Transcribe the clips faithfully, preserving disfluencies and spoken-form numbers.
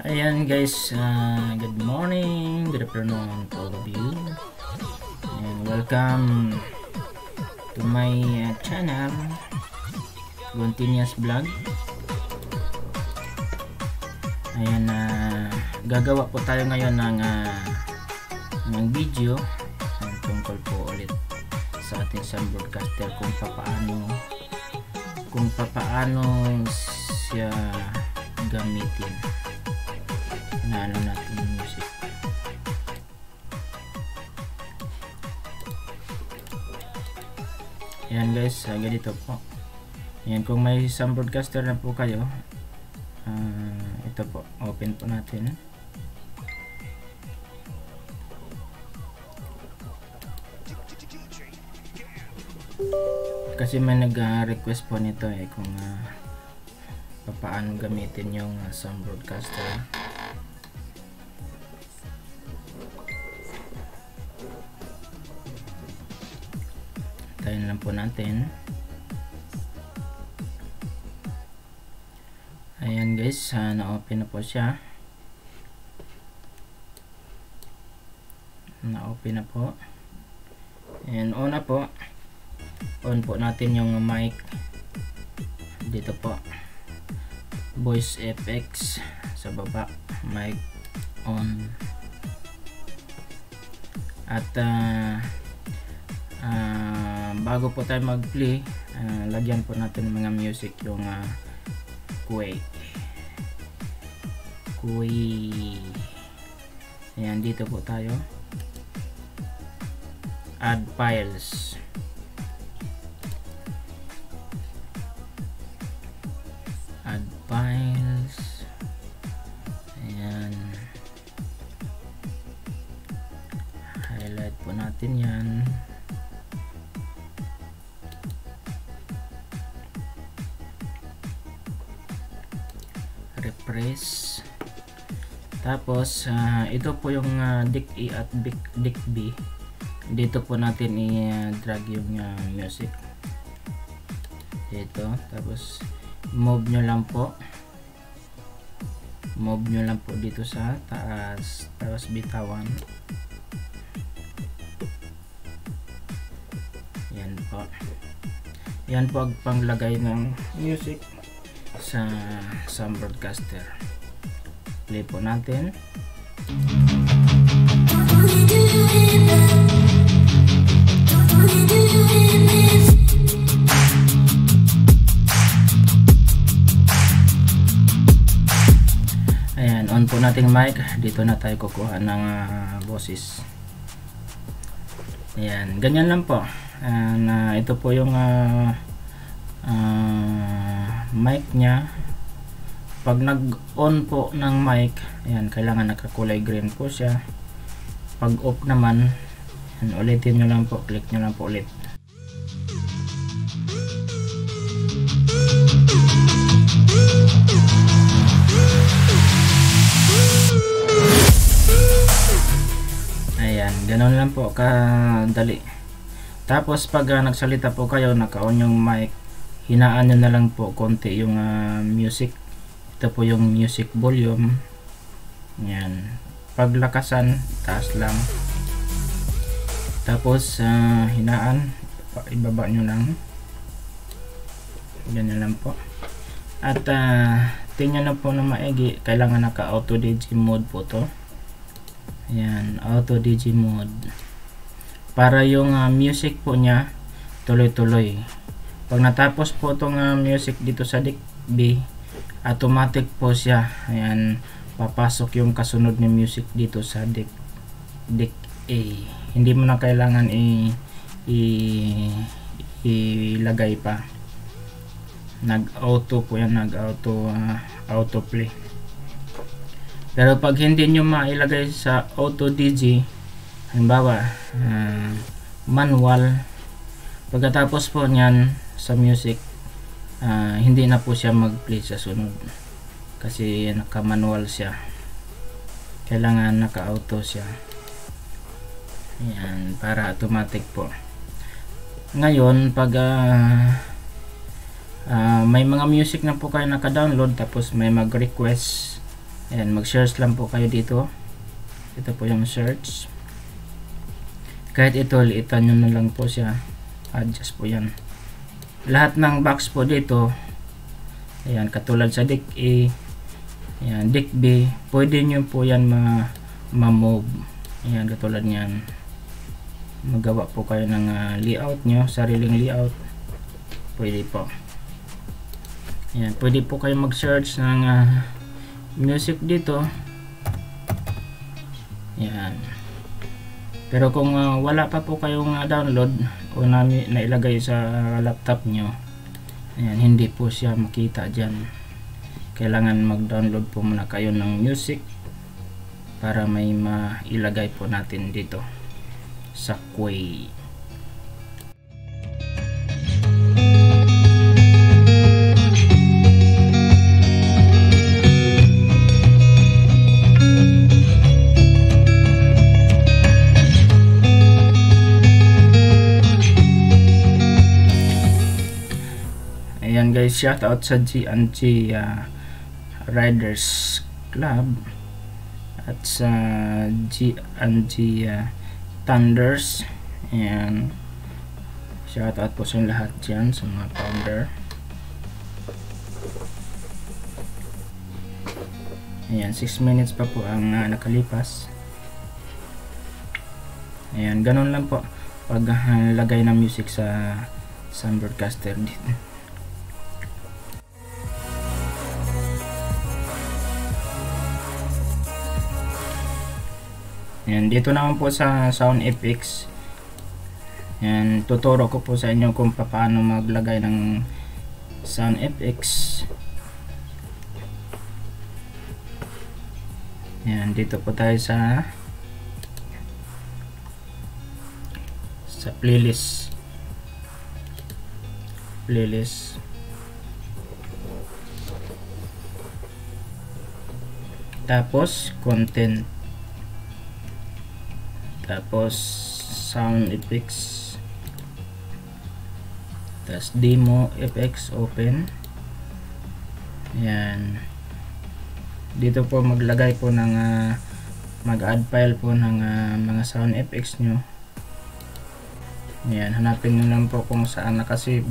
Ayan guys, uh, good morning, good afternoon to all of you, and welcome to my uh, channel, Continuous Vlog. Ayan, uh, gagawa po tayo ngayon ng, uh, ng video uh, tungkol po ulit sa ating Sun Broadcaster kung papaano kung papaano siya gamitin na ano natin yung music. Ayan guys, uh, ganito po. Ayan, kung may Sun Broadcaster na po kayo, uh, ito po, open po natin. Kasi may nag-request po nito eh kung uh, paano gamitin yung uh, Sun Broadcaster. Tayin lang po natin. Ayan guys, uh, na-open na po siya. Na-open na po. And on na po. On po natin yung mic. Dito po. Voice F X sa baba. Mic on. At uh, uh, bago po tayo mag-play, uh, lagyan po natin mga music yung uh, Kuwait. Kuwait. Ayan, dito po tayo. Add files. Add files. Ayan. Highlight po natin yan. Refresh. Tapos uh, ito po yung uh, dick A at dick B. Dito po natin i-drag yung uh, music dito. Tapos move nyo lang po move nyo lang po dito sa taas, tapos bitawan. Yan po, yan po ang panglagay ng music sa Sun Broadcaster. Play po natin. Ayan, on po nating mic. Dito na tayo kukuha ng uh, boses. Ayan, ganyan lang po. And, uh, ito po yung uh, uh, mic nya. Pag nag-on po ng mic, ayan, kailangan nakakulay green po siya. Pag off naman, ayan, ulitin nyo lang po, click nyo lang po ulit. Ayan, ganun lang po kadali. Tapos pag uh, nagsalita po kayo, naka-on yung mic, hinaan nyo na lang po konti yung uh, music. Ito po yung music volume. Ayan, paglakasan, taas lang. Tapos uh, hinaan, ibaba nyo lang. Ganyan lang po. At uh, tingnan na po na maigi, kailangan naka auto D J mode po to. Ayan, auto D J mode para yung uh, music po nya tuloy-tuloy. Pag natapos po itong uh, music dito sa dick B, automatic po siya. Ayan, papasok yung kasunod na music dito sa dick dick A. Hindi mo na kailangan i, i ilagay pa. Nag-auto po yan, nag-auto uh, auto play. Pero pag hindi nyo mailagay sa auto D J, halimbawa uh, manual, pagkatapos po nyan sa music, uh, hindi na po siya mag-play sa sunod kasi naka-manual siya. Kailangan naka-auto siya. Ayan, para automatic po. Ngayon pag uh, uh, may mga music na po kayo naka-download, tapos may mag-request Ayan, mag-search lang po kayo dito. Ito po yung search. Kahit ito, liitan nyo na lang po siya. Adjust po yan. Lahat ng box po dito, ayan, katulad sa deck A, ayan, deck B, pwede nyo po yan ma ma-move. Ayan, katulad nyan. Magawa po kayo ng uh, layout nyo, sariling layout. Pwede po. Ayan, pwede po kayo mag-search ng uh, music dito. Ayan. Pero kung uh, wala pa po kayong uh, download o na nailagay sa uh, laptop nyo, ayan, hindi po siya makita dyan. Kailangan mag-download po muna kayo ng music para may mailagay po natin dito sa Quay. Ayan guys, shout out sa G and G uh, Riders Club at sa G and G uh, Thunders. Ayan, shout out po sa lahat dyan, sa mga founder. Ayan, six minutes pa po ang uh, nakalipas. Ayan, ganun lang po pag uh, lagay ng music sa sound broadcaster dito. Ayan, dito naman po sa Sound F X. Ayan, tuturo ko po sa inyo kung paano maglagay ng Sound F X. Ayan, dito po tayo sa sa playlist. Playlist. Tapos content. Tapos sound effects, tapos demo effects, open. Yan, dito po maglagay po ng uh, mag-add file po ng uh, mga sound effects nyo. Yan, hanapin nyo lang po kung saan nakasave.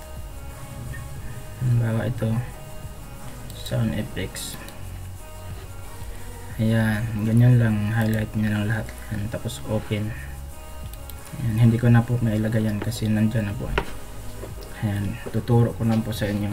Halimbawa ito, sound effects. Ayan, ganyan lang, highlight nyo lang lahat yan, tapos open. Ayan, hindi ko na po mailagay yan kasi nandyan na po. Ayan, tuturo ko lang po sa inyo.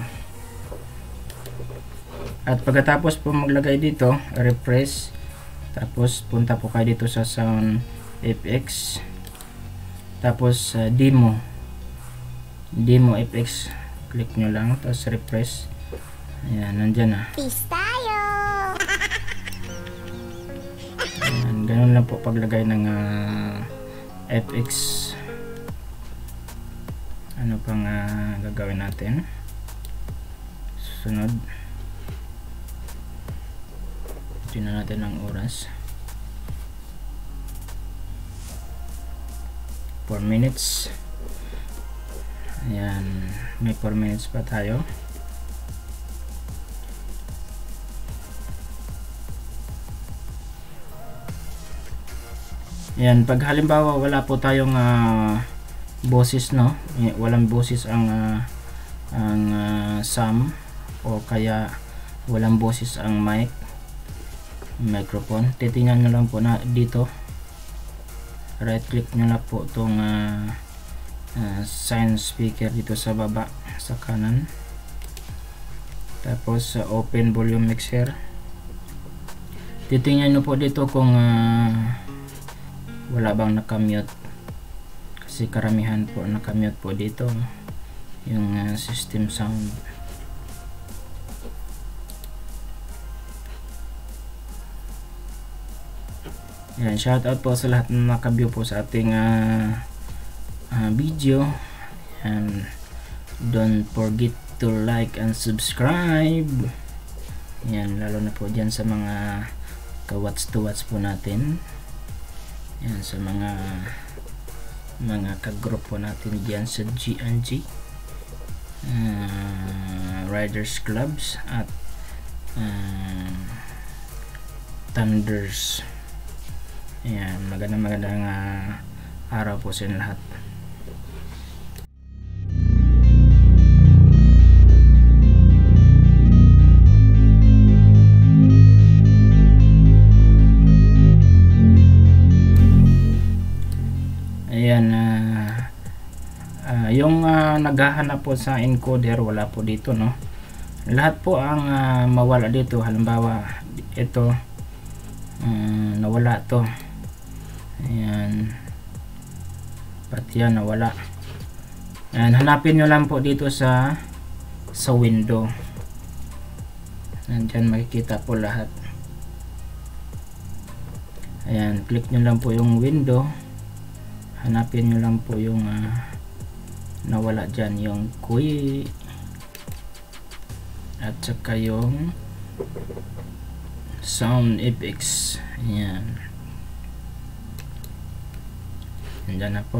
At pagkatapos po maglagay dito, refresh, tapos punta po kayo dito sa Sound F X, tapos uh, demo demo F X, click nyo lang, tapos refresh. Ayan, nandyan na. Peace tayo! Ayan, ganun lang po paglagay ng uh, F X. Ano pang uh, gagawin natin? Susunod, tingnan natin ang oras. four minutes. Ayan, may four minutes pa tayo. Ayan, pag halimbawa wala po tayong uh, boses, no, walang boses ang uh, ang uh, Sam, o kaya walang boses ang mic microphone, titingnan nyo lang po na dito, right click nyo na po itong uh, uh, sign speaker dito sa baba sa kanan, tapos uh, open volume mixer. Titingnan nyo po dito kung uh, wala bang nakamute, kasi karamihan po nakamute po dito yung uh, system sound. Yan, shout out po sa lahat na naka-view po sa ating uh, uh, video, and don't forget to like and subscribe. Yan, lalo na po dyan sa mga ka-watch to watch po natin. Yan, sa mga mga ka-group po natin dyan sa G and G uh, Riders Clubs at uh, Thunders. Ayan, magandang magandang uh, araw po sa lahat. Ayan, uh, uh, yung uh, naghahanap po sa encoder, wala po dito, no? Lahat po ang uh, mawala dito. Halimbawa ito, uh, nawala to. Ayan, pati yan nawala. Ayan, hanapin nyo lang po dito sa sa window. Nandyan makikita po lahat. Ayan, click nyo lang po yung window, hanapin nyo lang po yung uh, nawala dyan, yung Q at saka yung sound effects. Ayan, nandyan na po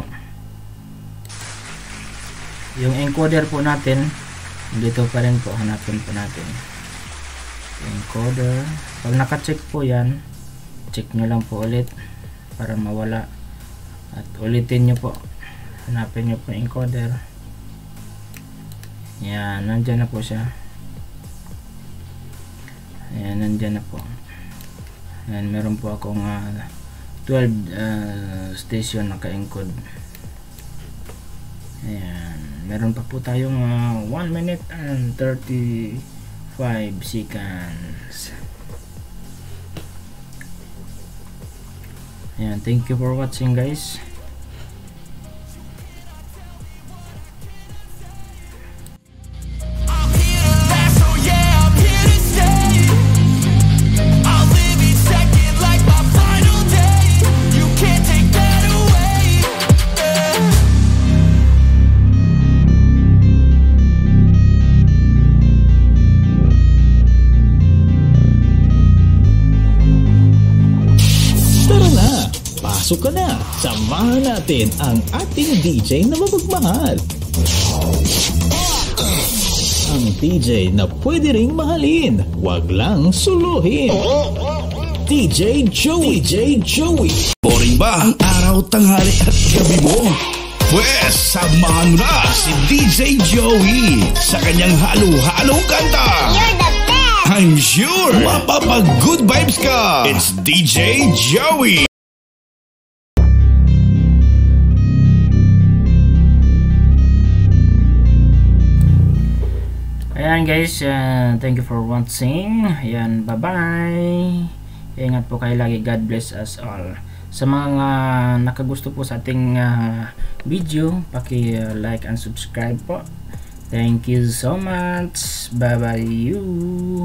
yung encoder po natin. Dito pa rin po, hanapin po natin encoder. Pag naka-check po yan, check nyo lang po ulit para mawala, at ulitin nyo po, hanapin nyo po encoder. Yan, nandyan na po siya. Ayan, nandyan na po. Ayan, meron po akong uh, twelve uh, station naka-encode. Ayan, meron pa po tayong uh, one minute and thirty-five seconds. Ayan, thank you for watching, guys. Pasok ka na, samahan natin ang ating D J na mapagmahal. Ang D J na pwede ring mahalin, wag lang suluhin. D J Joey. D J Joey. Boring ba ang araw, tanghali at gabi mo? Pwes, samahan mo na si D J Joey sa kanyang halo-halong kanta. You're the best! I'm sure mapapag-good vibes ka. It's D J Joey. Ayan, guys, uh, thank you for watching. Ayan, bye bye. Ingat po kayo lagi. God bless us all. Sa mga uh, nakagusto po sa ating uh, video, paki uh, like and subscribe po. Thank you so much. Bye bye you.